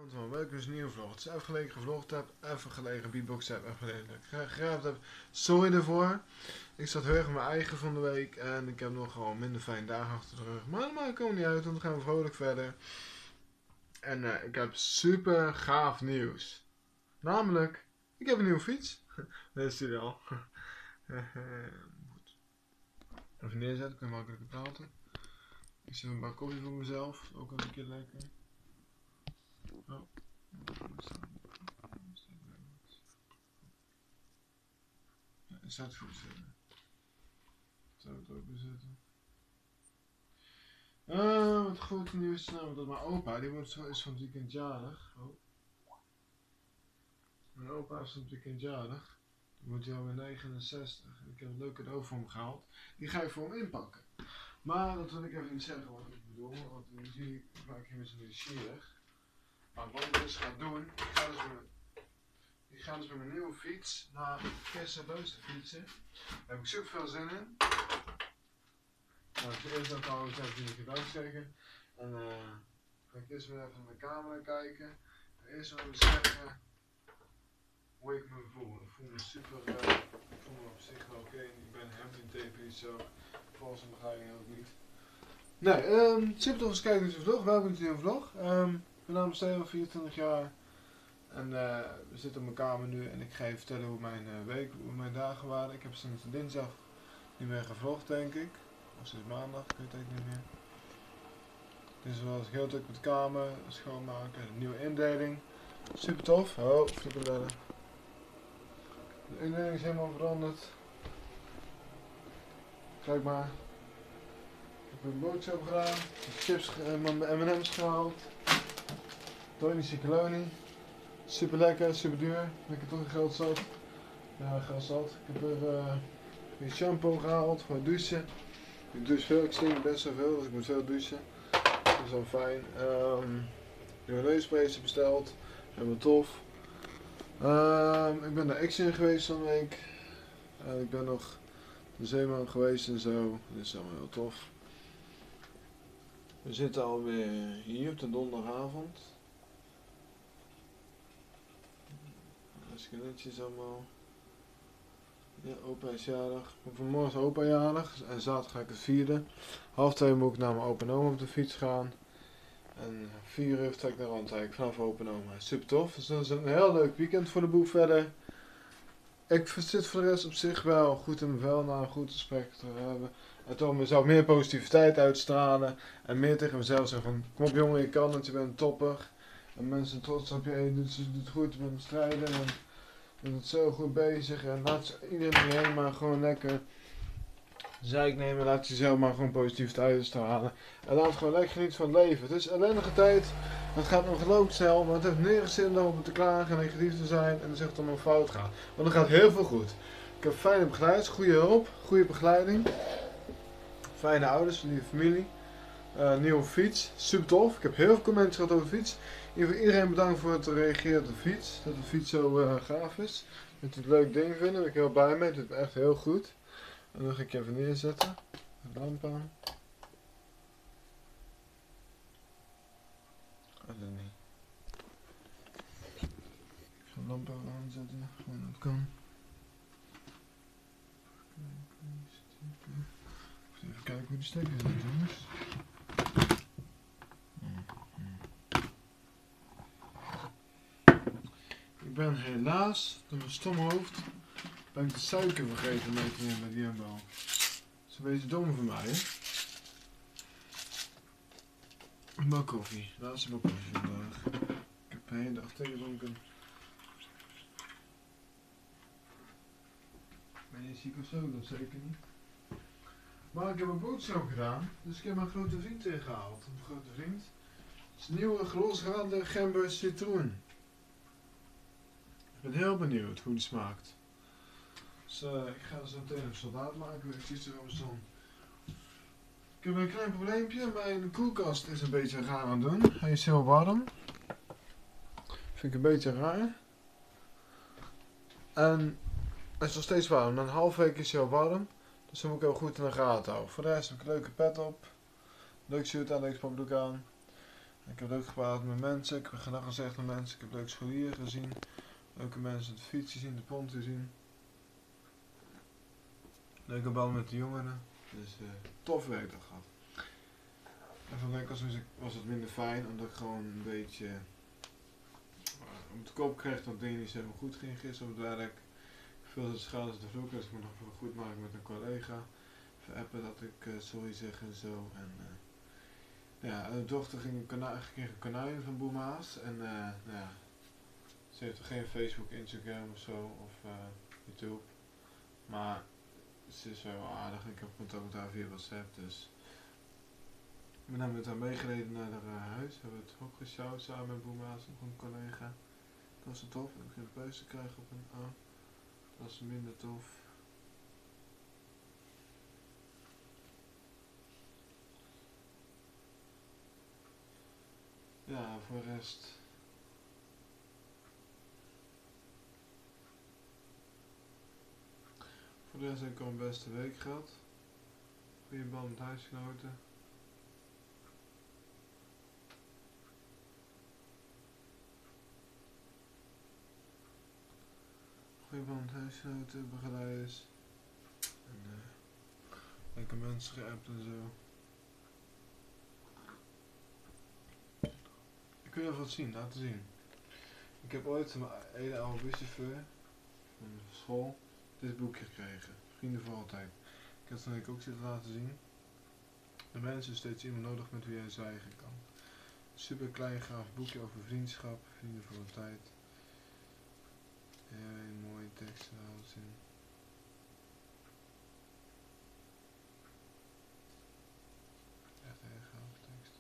Van welke is een nieuwe vlog? Het is even geleden gevlogd heb, even geleden beatbox heb, even geleden gegraafd heb. Sorry ervoor. Ik zat heel erg in mijn eigen van de week en ik heb nog gewoon minder fijne dagen achter de rug. Maar dat maakt ook niet uit, want dan gaan we vrolijk verder. En ik heb super gaaf nieuws. Namelijk, ik heb een nieuwe fiets. Dat is die al. Even neerzetten, kun je makkelijker praten. Ik zet een bak koffie voor mezelf, ook een keer lekker. Oh. Ja, is dat goed? Zou ik het ook bezetten? Het grote nieuws is namelijk dat mijn opa, die is van het weekend jarig. Oh. Mijn opa is van het weekend jarig. Dan wordt hij alweer 69. Ik heb een leuke cadeau voor hem gehaald. Die ga ik voor hem inpakken. Maar dat wil ik even niet zeggen wat ik bedoel, want nu zie ik, maak je me zo nieuwsgierig. Maar wat ik dus ga doen, ik ga dus met mijn nieuwe fiets naar Kersenbeus fietsen. Daar heb ik super veel zin in. Nou, ik eerst ook al eens even die cadeaus zeggen. En ga ik eerst weer even naar de camera kijken. Eerst wel even zeggen hoe ik me voel. Ik voel me super, ik voel me op zich wel oké. Ik ben helemaal niet tegen niet zo. Volgens een begeleiding ook niet. Nee, super tof eens kijken naar deze vlog. Welkom bij deze vlog. Mijn naam is Theo, 24 jaar. En we zitten op mijn kamer nu en ik ga je vertellen hoe mijn week, hoe mijn dagen waren. Ik heb sinds dinsdag niet meer gevlogd, denk ik. Of sinds maandag, ik weet het eigenlijk niet meer. Dus was ik heel druk met de kamer, schoonmaken, een nieuwe indeling. Super tof. Oh, frikandellen. De indeling is helemaal veranderd. Kijk maar. Ik heb een boodschap gedaan, chips en M&M's gehaald. Tonische colonie. Super lekker, super duur. Lekker toch geld zat. Ja, geld zat. Ik heb er weer shampoo gehaald voor het douchen. Ik douche veel, ik stink best wel veel, dus ik moet veel douchen. Dat is wel fijn. Nieuwe neusprays besteld. Helemaal tof. Ik ben naar Action geweest van een week. Ik ben nog de Zeeman geweest en zo. Dat is allemaal heel tof. We zitten alweer hier op de donderdagavond. Hartstikke netjes allemaal. Ja, opa is jarig. Vanmorgen is opa jarig en zaterdag ga ik het vieren. 1:30 moet ik naar mijn opa en oma op de fiets gaan. En 4 uur trek ik naar Randwijk vanaf opa en oma. Super tof. Dus dat is een heel leuk weekend voor de boeg verder. Ik zit voor de rest op zich wel goed in mijn vel na een goed gesprek te hebben. En toch mezelf meer positiviteit uitstralen. En meer tegen mezelf zeggen van kom op jongen, je kan het, je bent een topper. En mensen trots op je, je doet het goed, je bent aan het strijden. En je bent zo goed bezig. En laat iedereen om je heen maar gewoon lekker zeik nemen. Laat jezelf maar gewoon positiviteit uitstralen. En laat gewoon lekker genieten van het leven. Het is een ellendige tijd. Het gaat ongelooflijk snel. Maar het heeft nergens zin om te klagen en negatief te zijn. En dan zegt het allemaal fout gaat. Want dan gaat heel veel goed. Ik heb fijne begeleiders, goede hulp, goede begeleiding. Fijne ouders, lieve familie. Nieuwe fiets, super tof. Ik heb heel veel comments gehad over de fiets. Iedereen bedankt voor het reageren op de fiets. Dat de fiets zo gaaf is. Dat je het een leuk ding vindt. Daar ben ik heel blij mee. Het doet me echt heel goed. En dan ga ik even neerzetten. De lamp aan. Oh, dat niet. Ik ga de lamp even aanzetten. Gewoon dat kan. Even kijken hoe die stekker zit, jongens. Ik ben helaas, door mijn stomme hoofd, ben ik de suiker vergeten mee te nemen bij de Jumbo. Dat is een beetje dom voor mij, hè? Een bak koffie. Laatste bak koffie vandaag. Ik heb de hele dag tegendronken. Ben je ziek of zo? Dat zeker niet. Maar ik heb een boodschap gedaan, dus ik heb mijn grote vriend ingehaald. Mijn grote vriend. Het is een nieuwe grosrade gember citroen. Ik ben heel benieuwd hoe die smaakt. Dus ik ga zo meteen een soldaat maken. Ik zie ze wel staan. Ik heb een klein probleempje. Mijn koelkast is een beetje raar aan het doen. Hij is heel warm. Vind ik een beetje raar. En hij is nog steeds warm. Na een half week is hij al warm. Dus dan moet ik heel goed in de gaten houden. Voor de rest heb ik een leuke pet op. Leuk shirt aan, leuk spambroek aan. Ik heb leuk gepraat met mensen, ik heb gedag gezegd met mensen, ik heb leuke scholieren gezien, leuke mensen op de fiets gezien, de pont gezien. Leuke bal met de jongeren, dus tof werkdag gehad. En van de week was het minder fijn, omdat ik gewoon een beetje op de kop kreeg dat dingen niet zo goed ging gisteren op het werk. Veel te schade de vloek, dus ik moet nog even goed maken met een collega. Even appen dat ik sorry zeg en zo. En ja, de dochter kreeg een konijn van Boemaas. En ja, ze heeft geen Facebook, Instagram of zo, of YouTube. Maar ze is wel aardig en ik heb contact met haar via WhatsApp, dus ik ben dan met haar meegereden naar haar huis. We hebben het ook gesjouwd samen met Boemaas, nog een collega. Dat was tof. Ik begin een puist te krijgen op een arm. Dat was minder tof. Ja, voor de rest. Voor de rest heb ik al een beste week gehad. Goeie band met huisgenoten. Goeie band met huisgenoten, begeleiders. En lekker mensen geappt en zo. Ik wil je even wat zien, laten zien. Ik heb ooit van mijn ene oude buschauffeur van school dit boekje gekregen. Vrienden voor altijd. Ik heb het van de week ook zitten laten zien. De mensen is steeds iemand nodig met wie hij zwijgen kan. Super klein gaaf boekje over vriendschap, vrienden voor altijd. Een mooie tekst houdt in. Echt heel gaaf teksten.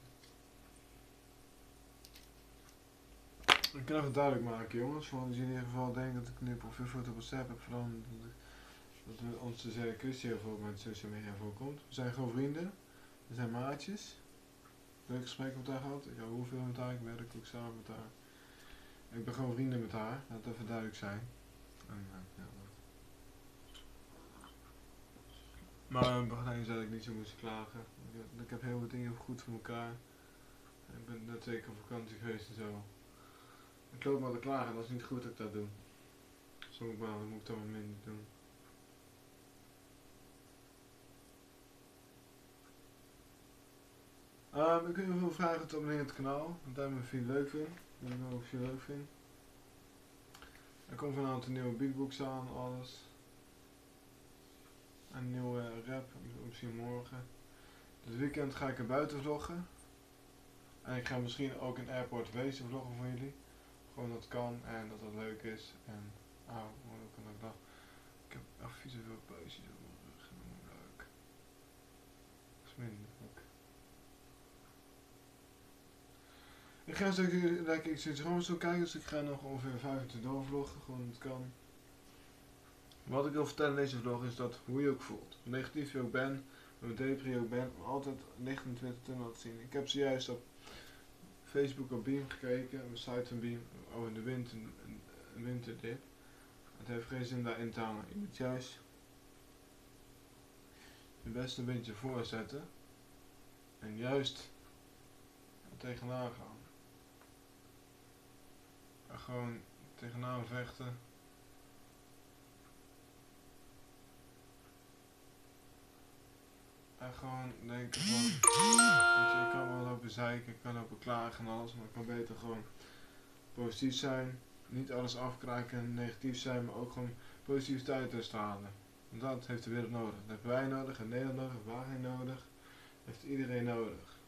Ik kan even duidelijk maken, jongens. Want als jullie in ieder geval denken dat ik nu een profielfoto op WhatsApp heb gedaan, dat we ons te zeggen Christian voor met social media voorkomt. We zijn gewoon vrienden. We zijn maatjes. Leuk gesprek met haar gehad. Ik hou heel veel met haar. Ik werk ook samen met haar. Ik ben gewoon vrienden met haar. Laat het even duidelijk zijn. En, ja, maar begeleiding zei dat ik niet zo moest klagen. Ik heb heel veel dingen goed voor elkaar. Ik ben net 2 keer op vakantie geweest en zo. Ik loop maar te klagen, dat is niet goed dat ik dat doe. Sommige maanden moet ik dat maar minder doen. Ik kun je veel vragen te abonneren op het kanaal. Want daar vind je leuk vind. Ik weet niet of je het leuk vindt. Er komt vanavond een nieuwe beatbox aan, alles. Een nieuwe rap, misschien morgen. Dit weekend ga ik er buiten vloggen. En ik ga misschien ook in Airport wezen vloggen voor jullie. Gewoon dat kan en dat dat leuk is. En, hoe kan ik dat? Ik heb echt vies veel puistjes op mijn rug. Leuk. Dat is minder ook. Ik ga lekker ik zit gewoon zo kijken, dus ik ga nog ongeveer 5 minuten doorvloggen, gewoon het kan. Wat ik wil vertellen in deze vlog is dat hoe je ook voelt. Hoe negatief je ook bent, hoe depri je ook bent, altijd licht in Twitter te laten zien. Ik heb zojuist op Facebook op Beam gekeken, op de site van Beam, over de winterdip. Het heeft geen zin daarin te hangen. Je moet juist je beste een beetje voorzetten en juist er tegenaan gaan. En gewoon tegenaan vechten. En gewoon denken van, weet je, ik kan wel lopen zeiken, ik kan lopen klagen en alles, maar ik kan beter gewoon positief zijn. Niet alles afkraken en negatief zijn, maar ook gewoon positiviteit uitstralen. Want dat heeft de wereld nodig. Dat hebben wij nodig, en Nederland nodig, waarheid nodig. Dat heeft iedereen nodig.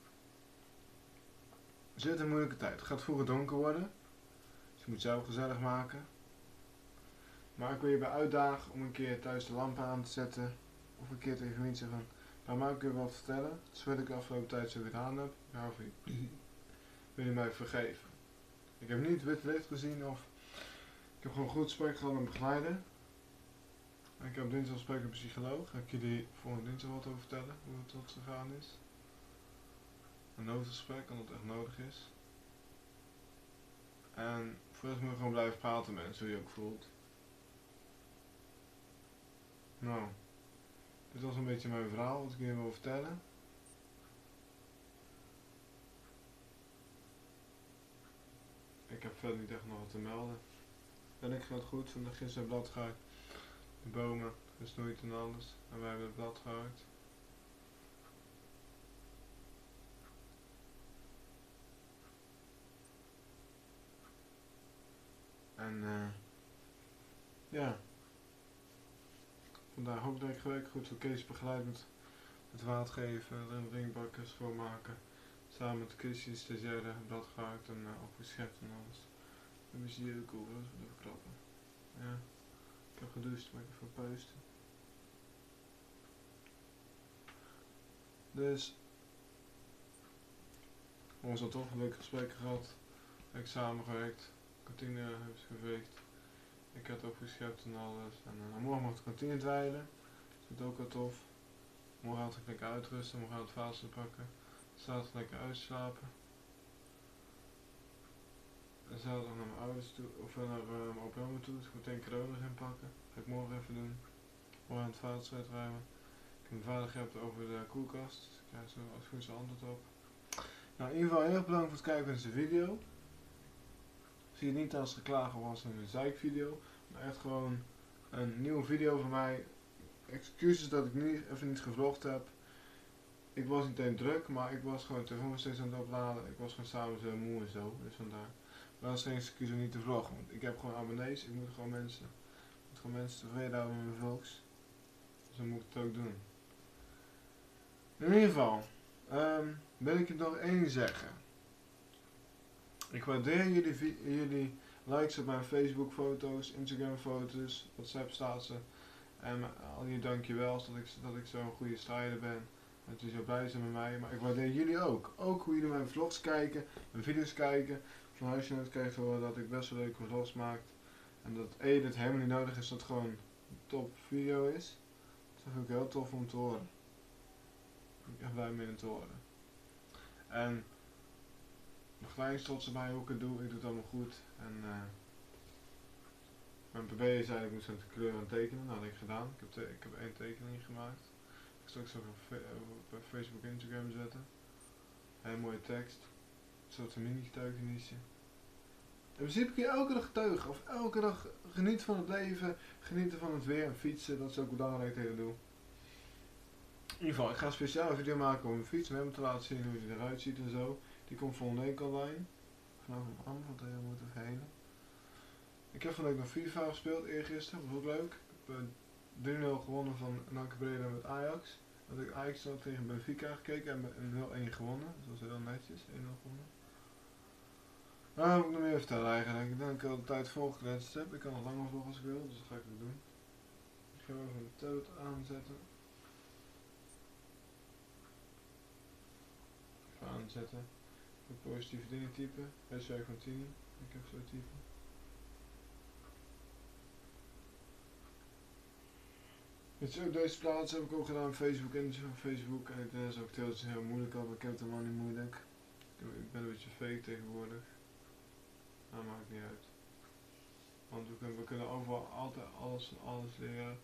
We zitten in een moeilijke tijd. Het gaat vroeger donker worden. Dus je moet zelf gezellig maken. Maar ik wil je bij uitdagen om een keer thuis de lampen aan te zetten. Of een keer tegen mensen van, nou mag ik u wat vertellen. Dat is wat ik de afgelopen tijd zo gedaan heb. Ik hou van je. Wil je mij vergeven? Ik heb niet wit licht gezien of ik heb gewoon goed gesprek gehad met een begeleider. Ik heb dinsdag gesprek met een psycholoog. Ga ik jullie volgende dinsdag wat over vertellen, hoe het tot gegaan is. Een noodgesprek, omdat het echt nodig is. En voor de rest moet je gewoon blijven praten met mensen, hoe je ook voelt. Nou, dit was een beetje mijn verhaal, wat ik jullie wil vertellen. heb verder niet echt nog wat te melden. En ik ga het goed, vandaag gisteren blad gehakt. De bomen gesnoeid en alles. En wij hebben het blad gehakt. En ja, vandaag ook lekker gewerkt. Goed voor Kees begeleid met het water geven, en ringbakken, schoonmaken. Samen met Chrissy, stagiaire, blad gehakt en opgeschept en alles. En dan zie je de koel, dat is wel even klappen. Ja, ik heb gedoucht, maar ik heb even puisten. Dus, ons had toch een leuk gesprek gehad. Heb ik samengewerkt, kantine heb ik geveegd. Ik had opgeschept en alles. En morgen mag de kantine dweilen. Dat is ook wel tof. Morgen had ik lekker uitrusten, morgen had het vaasje pakken. Zaterdag lekker uitslapen. En zaterdag naar mijn ouders toe, of naar mijn opa en oma toe. Dus ik moet meteen corona gaan pakken. Ga ik morgen even doen. Morgen aan het vaatje uitruimen. Ik heb mijn vader gehaald over de koelkast. Dus ik krijg zo als goed zijn antwoord op. Nou, in ieder geval heel erg bedankt voor het kijken naar deze video. Zie het niet als geklagen was in een zeikvideo, maar echt gewoon een nieuwe video van mij. Excuses dat ik even niet gevlogd heb. Ik was niet alleen druk, maar ik was gewoon telefoon steeds aan het opladen. Ik was gewoon s'avonds heel moe en zo, dus vandaar. Maar dat is geen excuus om niet te vloggen, want ik heb gewoon abonnees. Ik moet gewoon mensen tevreden houden met mijn vlogs. Dus dan moet ik het ook doen. In ieder geval, wil ik je nog één zeggen. Ik waardeer jullie likes op mijn Facebook foto's, Instagram foto's, WhatsApp staatsen. En al jullie dankjewel dat ik zo'n goede strijder ben. Dat jullie zo blij zijn met mij. Maar ik waardeer jullie ook. Ook hoe jullie mijn vlogs kijken, mijn video's kijken. Van huisgenoot krijg te horen dat ik best wel leuke vlogs maak. En dat het helemaal niet nodig is dat het gewoon een top video is. Dat vind ik heel tof om te horen. Ik ben echt blij mee om te horen. En mijn kleinstotsen bij hoe ik het doe het allemaal goed. En mijn pb zei dat ik moest aan de kleur aan tekenen. Nou, dat heb ik gedaan. Ik heb 1 tekening gemaakt. Ik zal straks op Facebook en Instagram zetten. Hele mooie tekst. Een soort mini-getuigenisje. In principe kun je elke dag getuigen. Of elke dag genieten van het leven. Genieten van het weer en fietsen. Dat is ook belangrijk dat je dat doet. In ieder geval, ik ga een speciale video maken over mijn fiets. Om te laten zien hoe die eruit ziet en zo. Die komt volgende week online. Vanaf een am, want we moeten verhelen. Ik heb vandaag nog FIFA gespeeld, eergisteren. Dat was ook leuk. Ik heb 3-0 gewonnen van NAC Breda met Ajax. Dat ik Ajax had tegen Benfica gekeken en 0-1 gewonnen. Dus dat was heel netjes, 1-0 gewonnen. Nou, moet ik nog meer vertellen eigenlijk. Ik denk dat ik al de tijd volgekletst heb. Ik kan nog langer vloggen als ik wil, dus dat ga ik ook doen. Ik ga even een toot aanzetten. Even aanzetten. Even positieve dingen typen. Hashtag van Tini. Ik heb zo typen. Op deze plaats heb ik ook gedaan Facebook en Facebook. En dat is ook telkens heel moeilijk al, maar ik heb het helemaal niet moeilijk. Ik ben een beetje fake tegenwoordig. Maar dat maakt niet uit. Want we kunnen overal altijd alles leren.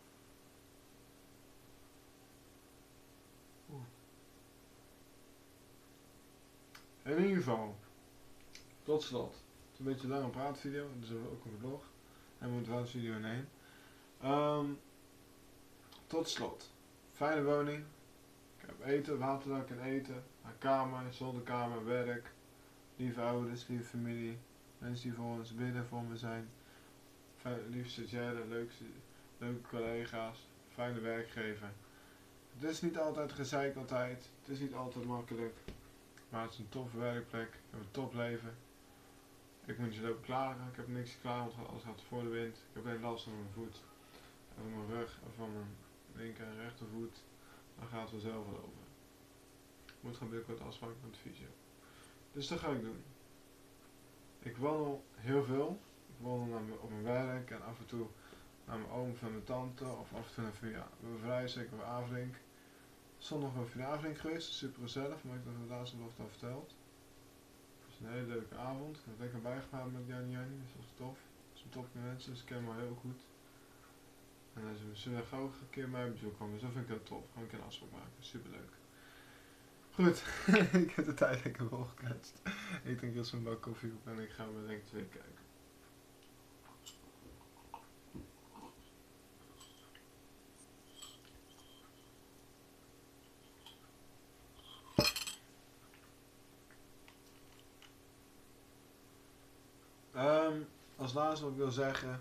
In ieder geval, tot slot. Het is een beetje een lange praatvideo, dus ook een vlog. En we moeten wel een video in één. Tot slot. Fijne woning. Ik heb eten, waterdak en eten. Een kamer, zolderkamer, werk. Lieve ouders, lieve familie. Mensen die voor ons bidden, voor me zijn. Lieve stagiaire, leuke collega's. Fijne werkgever. Het is niet altijd gezeik altijd. Het is niet altijd makkelijk. Maar het is een toffe werkplek. Ik heb een top leven. Ik moet niet lopen klagen. Ik heb niks te klagen, want alles gaat voor de wind. Ik heb alleen last van mijn voet. En van mijn rug en van mijn linker en rechtervoet. Dan gaat het vanzelf wel over. Ik moet gewoon binnenkort afspraken met de fysio. Dus dat ga ik doen. Ik wandel heel veel. Ik wandel op mijn werk en af en toe naar mijn oom of naar mijn tante. Of af en toe naar mijn Vrijzeker of Avelink. Zondag ben ik naar Avelink geweest. Super gezellig, maar ik heb het laatste nog al verteld. Het was een hele leuke avond. Ik heb lekker bijgepraat met Jannie, dus dat was tof. Het is een top mensen, dus ik ken hem heel goed. En ze zullen gauw een keer mij bezoeken komen, dus dat vind ik heel tof. Gewoon een keer een afspraak maken, super leuk. Goed, ik heb de tijd lekker volgekletst. Ik drink eerst een bak koffie op en ik ga me denk ik weer kijken. Als laatste wat ik wil zeggen.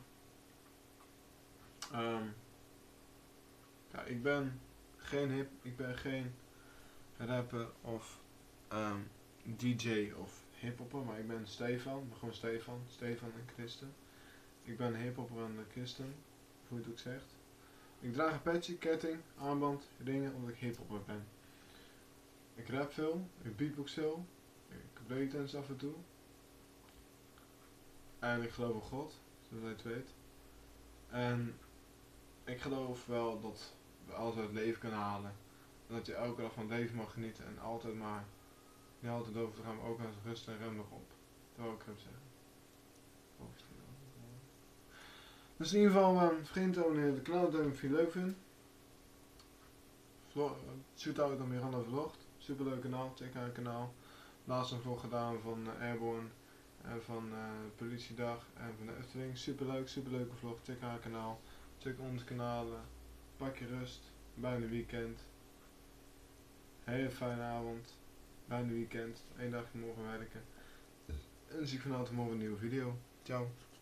Ja, ik ben geen rapper of DJ of hiphopper, maar ik ben Stefan. Ik ben gewoon Stefan en Christen. Ik ben hiphopper en christen, hoe je het ook zegt. Ik draag een petje, ketting, armband, ringen omdat ik hiphopper ben. Ik rap veel, ik beatbox veel, ik breakdance af en toe. En ik geloof in God, zoals jij het weet. En ik geloof wel dat we alles uit het leven kunnen halen. En dat je elke dag van het leven mag genieten en altijd maar, niet altijd over te gaan, maar ook aan rust en rem nog op. Dat wil ik hem zeggen. Dus in ieder geval, vriend abonneer de kanaal, duim of je het leuk vindt. Shootout aan Miranda Vlogt, superleuk kanaal, check haar kanaal. Laatst een vlog gedaan van Airborne en van Politiedag en van de Efteling. Superleuke vlog, check haar kanaal. Check ons kanalen, pak je rust, bijna weekend. Hele fijne avond, bijna weekend, 1 dagje morgen werken. En dan zie ik vanavond morgen een nieuwe video. Ciao.